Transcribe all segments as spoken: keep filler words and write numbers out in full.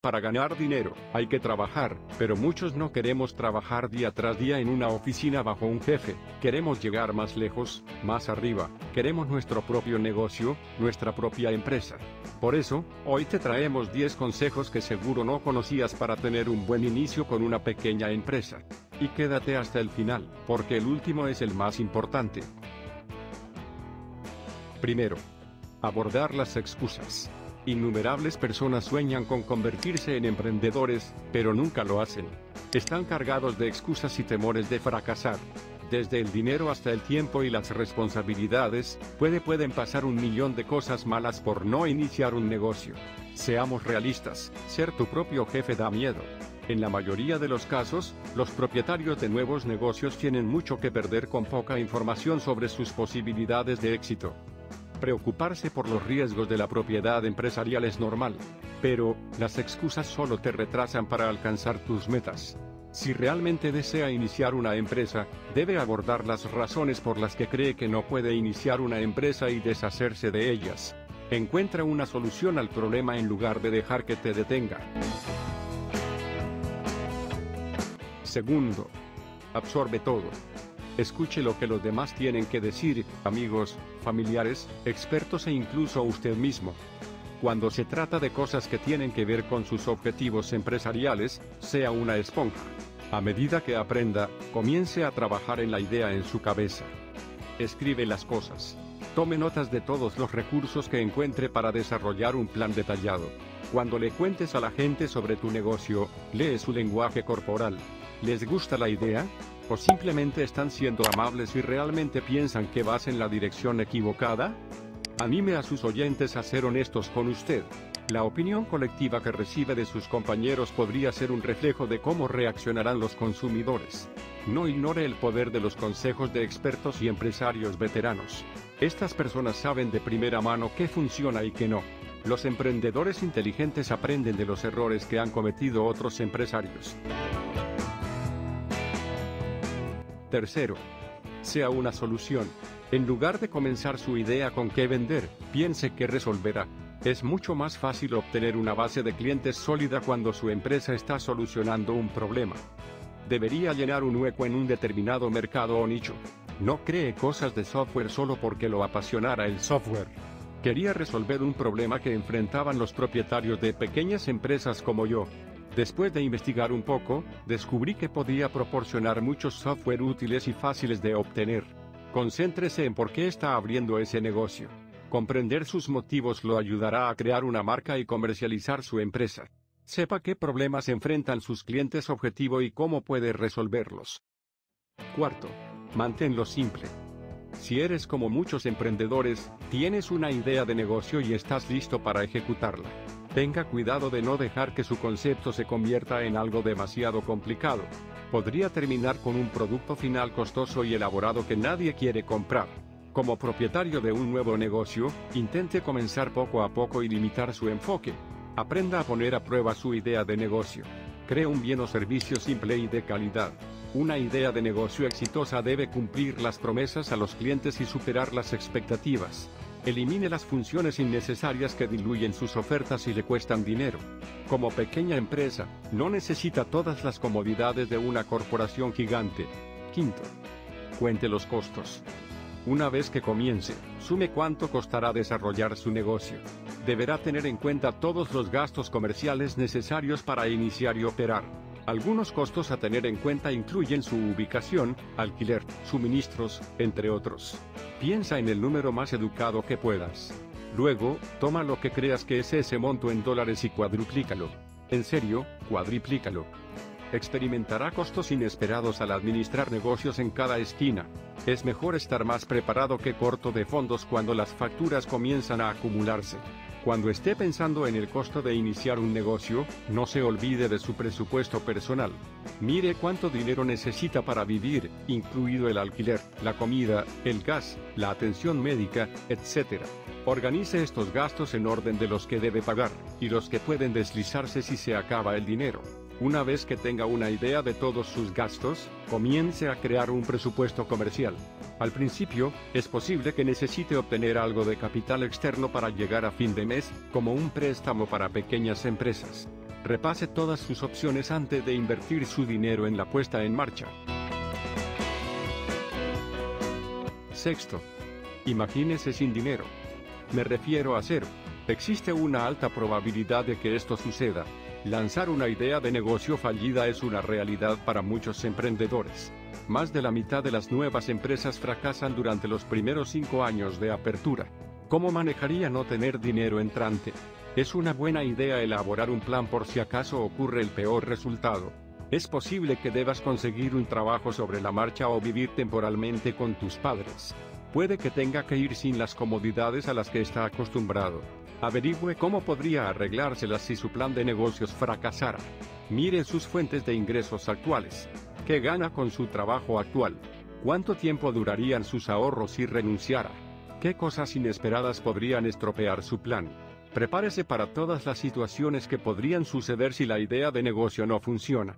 Para ganar dinero, hay que trabajar, pero muchos no queremos trabajar día tras día en una oficina bajo un jefe. Queremos llegar más lejos, más arriba. Queremos nuestro propio negocio, nuestra propia empresa. Por eso, hoy te traemos diez consejos que seguro no conocías para tener un buen inicio con una pequeña empresa. Y quédate hasta el final, porque el último es el más importante. Primero, abordar las excusas. Innumerables personas sueñan con convertirse en emprendedores, pero nunca lo hacen. Están cargados de excusas y temores de fracasar. Desde el dinero hasta el tiempo y las responsabilidades, puede pueden pasar un millón de cosas malas por no iniciar un negocio. Seamos realistas, ser tu propio jefe da miedo. En la mayoría de los casos, los propietarios de nuevos negocios tienen mucho que perder con poca información sobre sus posibilidades de éxito. Preocuparse por los riesgos de la propiedad empresarial es normal, pero las excusas solo te retrasan para alcanzar tus metas. Si realmente desea iniciar una empresa, debe abordar las razones por las que cree que no puede iniciar una empresa y deshacerse de ellas. Encuentra una solución al problema en lugar de dejar que te detenga. Segundo, absorbe todo. Escuche lo que los demás tienen que decir, amigos, familiares, expertos e incluso usted mismo. Cuando se trata de cosas que tienen que ver con sus objetivos empresariales, sea una esponja. A medida que aprenda, comience a trabajar en la idea en su cabeza. Escribe las cosas. Tome notas de todos los recursos que encuentre para desarrollar un plan detallado. Cuando le cuentes a la gente sobre tu negocio, lee su lenguaje corporal. ¿Les gusta la idea? ¿O simplemente están siendo amables y realmente piensan que vas en la dirección equivocada? Anime a sus oyentes a ser honestos con usted. La opinión colectiva que recibe de sus compañeros podría ser un reflejo de cómo reaccionarán los consumidores. No ignore el poder de los consejos de expertos y empresarios veteranos. Estas personas saben de primera mano qué funciona y qué no. Los emprendedores inteligentes aprenden de los errores que han cometido otros empresarios. Tercero, sea una solución. En lugar de comenzar su idea con qué vender, piense qué resolverá. Es mucho más fácil obtener una base de clientes sólida cuando su empresa está solucionando un problema. Debería llenar un hueco en un determinado mercado o nicho. No cree cosas de software solo porque lo apasionara el software. Quería resolver un problema que enfrentaban los propietarios de pequeñas empresas como yo. Después de investigar un poco, descubrí que podía proporcionar muchos software útiles y fáciles de obtener. Concéntrese en por qué está abriendo ese negocio. Comprender sus motivos lo ayudará a crear una marca y comercializar su empresa. Sepa qué problemas enfrentan sus clientes objetivo y cómo puede resolverlos. Cuarto, manténlo simple. Si eres como muchos emprendedores, tienes una idea de negocio y estás listo para ejecutarla. Tenga cuidado de no dejar que su concepto se convierta en algo demasiado complicado. Podría terminar con un producto final costoso y elaborado que nadie quiere comprar. Como propietario de un nuevo negocio, intente comenzar poco a poco y limitar su enfoque. Aprenda a poner a prueba su idea de negocio. Cree un bien o servicio simple y de calidad. Una idea de negocio exitosa debe cumplir las promesas a los clientes y superar las expectativas. Elimine las funciones innecesarias que diluyen sus ofertas y le cuestan dinero. Como pequeña empresa, no necesita todas las comodidades de una corporación gigante. Quinto, cuente los costos. Una vez que comience, sume cuánto costará desarrollar su negocio. Deberá tener en cuenta todos los gastos comerciales necesarios para iniciar y operar. Algunos costos a tener en cuenta incluyen su ubicación, alquiler, suministros, entre otros. Piensa en el número más educado que puedas. Luego, toma lo que creas que es ese monto en dólares y cuadruplícalo. En serio, cuadriplícalo. Experimentará costos inesperados al administrar negocios en cada esquina. Es mejor estar más preparado que corto de fondos cuando las facturas comienzan a acumularse. Cuando esté pensando en el costo de iniciar un negocio, no se olvide de su presupuesto personal. Mire cuánto dinero necesita para vivir, incluido el alquiler, la comida, el gas, la atención médica, etcétera. Organice estos gastos en orden de los que debe pagar, y los que pueden deslizarse si se acaba el dinero. Una vez que tenga una idea de todos sus gastos, comience a crear un presupuesto comercial. Al principio, es posible que necesite obtener algo de capital externo para llegar a fin de mes, como un préstamo para pequeñas empresas. Repase todas sus opciones antes de invertir su dinero en la puesta en marcha. Sexto. Imagínese sin dinero. Me refiero a cero. Existe una alta probabilidad de que esto suceda. Lanzar una idea de negocio fallida es una realidad para muchos emprendedores. Más de la mitad de las nuevas empresas fracasan durante los primeros cinco años de apertura. ¿Cómo manejaría no tener dinero entrante? Es una buena idea elaborar un plan por si acaso ocurre el peor resultado. Es posible que debas conseguir un trabajo sobre la marcha o vivir temporalmente con tus padres. Puede que tenga que ir sin las comodidades a las que está acostumbrado. Averigüe cómo podría arreglárselas si su plan de negocios fracasara. Mire sus fuentes de ingresos actuales. ¿Qué gana con su trabajo actual? ¿Cuánto tiempo durarían sus ahorros si renunciara? ¿Qué cosas inesperadas podrían estropear su plan? Prepárese para todas las situaciones que podrían suceder si la idea de negocio no funciona.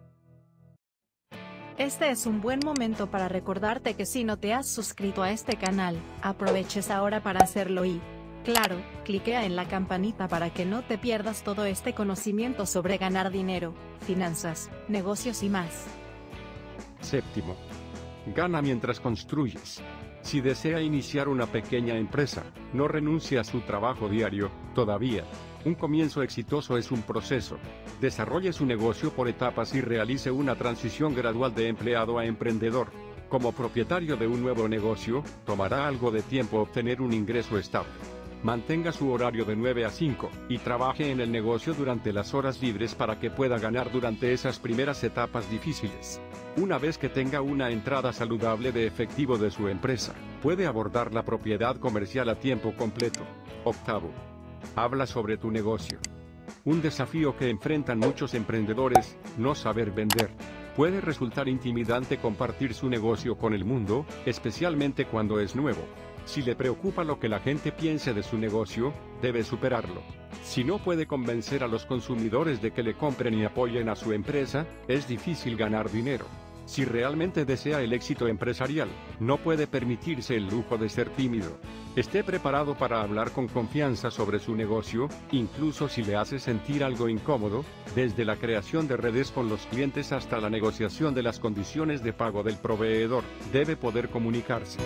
Este es un buen momento para recordarte que si no te has suscrito a este canal, aproveches ahora para hacerlo y, claro, cliquea en la campanita para que no te pierdas todo este conocimiento sobre ganar dinero, finanzas, negocios y más. Séptimo. Gana mientras construyes. Si desea iniciar una pequeña empresa, no renuncie a su trabajo diario, todavía. Un comienzo exitoso es un proceso. Desarrolle su negocio por etapas y realice una transición gradual de empleado a emprendedor. Como propietario de un nuevo negocio, tomará algo de tiempo obtener un ingreso estable. Mantenga su horario de nueve a cinco, y trabaje en el negocio durante las horas libres para que pueda ganar durante esas primeras etapas difíciles. Una vez que tenga una entrada saludable de efectivo de su empresa, puede abordar la propiedad comercial a tiempo completo. Octavo. Habla sobre tu negocio. Un desafío que enfrentan muchos emprendedores, no saber vender. Puede resultar intimidante compartir su negocio con el mundo, especialmente cuando es nuevo. Si le preocupa lo que la gente piense de su negocio, debe superarlo. Si no puede convencer a los consumidores de que le compren y apoyen a su empresa, es difícil ganar dinero. Si realmente desea el éxito empresarial, no puede permitirse el lujo de ser tímido. Esté preparado para hablar con confianza sobre su negocio, incluso si le hace sentir algo incómodo, desde la creación de redes con los clientes hasta la negociación de las condiciones de pago del proveedor, debe poder comunicarse.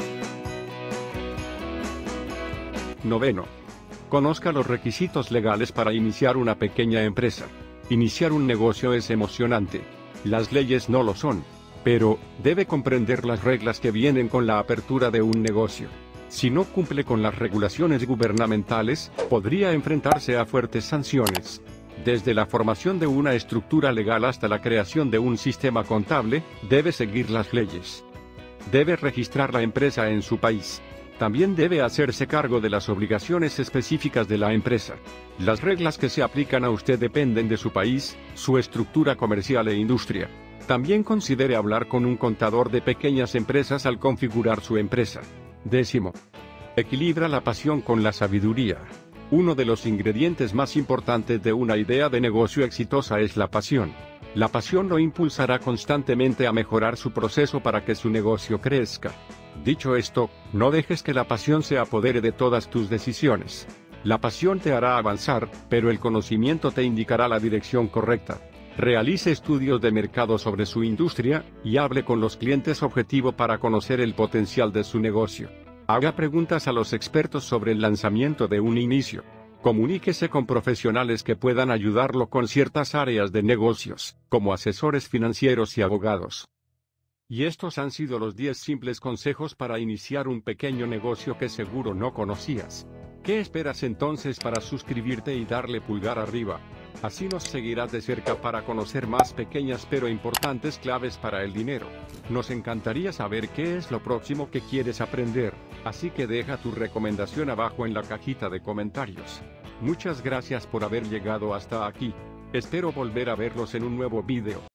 Noveno. Conozca los requisitos legales para iniciar una pequeña empresa. Iniciar un negocio es emocionante. Las leyes no lo son, pero debe comprender las reglas que vienen con la apertura de un negocio. Si no cumple con las regulaciones gubernamentales, podría enfrentarse a fuertes sanciones. Desde la formación de una estructura legal hasta la creación de un sistema contable, debe seguir las leyes. Debe registrar la empresa en su país. También debe hacerse cargo de las obligaciones específicas de la empresa. Las reglas que se aplican a usted dependen de su país, su estructura comercial e industria. También considere hablar con un contador de pequeñas empresas al configurar su empresa. Décimo. Equilibra la pasión con la sabiduría. Uno de los ingredientes más importantes de una idea de negocio exitosa es la pasión. La pasión lo impulsará constantemente a mejorar su proceso para que su negocio crezca. Dicho esto, no dejes que la pasión se apodere de todas tus decisiones. La pasión te hará avanzar, pero el conocimiento te indicará la dirección correcta. Realice estudios de mercado sobre su industria, y hable con los clientes objetivo para conocer el potencial de su negocio. Haga preguntas a los expertos sobre el lanzamiento de un inicio. Comuníquese con profesionales que puedan ayudarlo con ciertas áreas de negocios, como asesores financieros y abogados. Y estos han sido los diez simples consejos para iniciar un pequeño negocio que seguro no conocías. ¿Qué esperas entonces para suscribirte y darle pulgar arriba? Así nos seguirás de cerca para conocer más pequeñas pero importantes claves para el dinero. Nos encantaría saber qué es lo próximo que quieres aprender, así que deja tu recomendación abajo en la cajita de comentarios. Muchas gracias por haber llegado hasta aquí. Espero volver a verlos en un nuevo video.